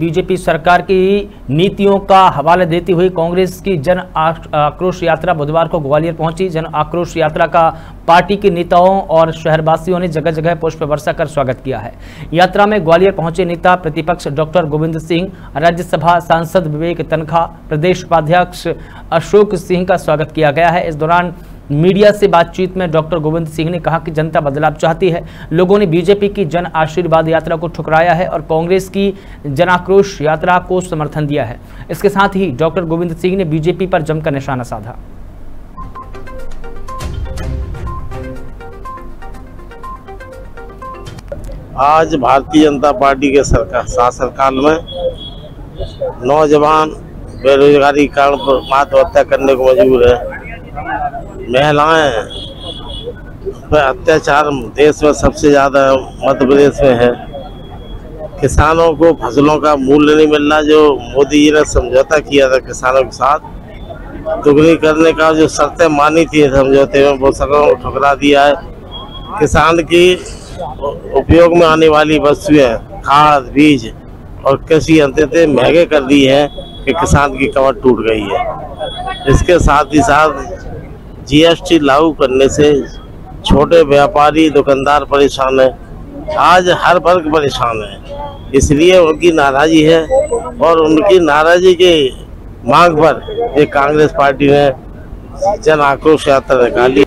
BJP सरकार की नीतियों का हवाला देती हुई कांग्रेस की जन आक्रोश यात्रा बुधवार को ग्वालियर पहुंची। जन आक्रोश यात्रा का पार्टी के नेताओं और शहरवासियों ने जगह जगह पुष्प वर्षा कर स्वागत किया है। यात्रा में ग्वालियर पहुंचे नेता प्रतिपक्ष डॉक्टर गोविंद सिंह, राज्यसभा सांसद विवेक तनखा, प्रदेश उपाध्यक्ष अशोक सिंह का स्वागत किया गया है। इस दौरान मीडिया से बातचीत में डॉक्टर गोविंद सिंह ने कहा कि जनता बदलाव चाहती है। लोगों ने बीजेपी की जन आशीर्वाद यात्रा को ठुकराया है और कांग्रेस की जन आक्रोश यात्रा को समर्थन दिया है। इसके साथ ही डॉक्टर गोविंद सिंह ने बीजेपी पर जमकर निशाना साधा। आज भारतीय जनता पार्टी के शासनकाल में नौजवान बेरोजगारी के कारण आत्महत्या करने को मजबूर है। महिलाएं पर अत्याचार देश में सबसे ज़्यादा मध्य प्रदेश में है। किसानों को फसलों का मूल्य नहीं मिल रहा। जो मोदी जी ने समझौता किया था किसानों के साथ, दुगनी करने का जो शर्तें मानी थी समझौते में, वो सबको ठुकरा दिया है। किसान की उपयोग में आने वाली वस्तुएं, खाद, बीज और कृषि यंत्र महंगे कर दी है कि किसान की कमर टूट गई है। इसके साथ ही साथ जीएसटी लागू करने से छोटे व्यापारी दुकानदार परेशान है। आज हर वर्ग परेशान है, इसलिए उनकी नाराजगी है और उनकी नाराजगी के मांग पर ये कांग्रेस पार्टी ने जन आक्रोश यात्रा निकाली।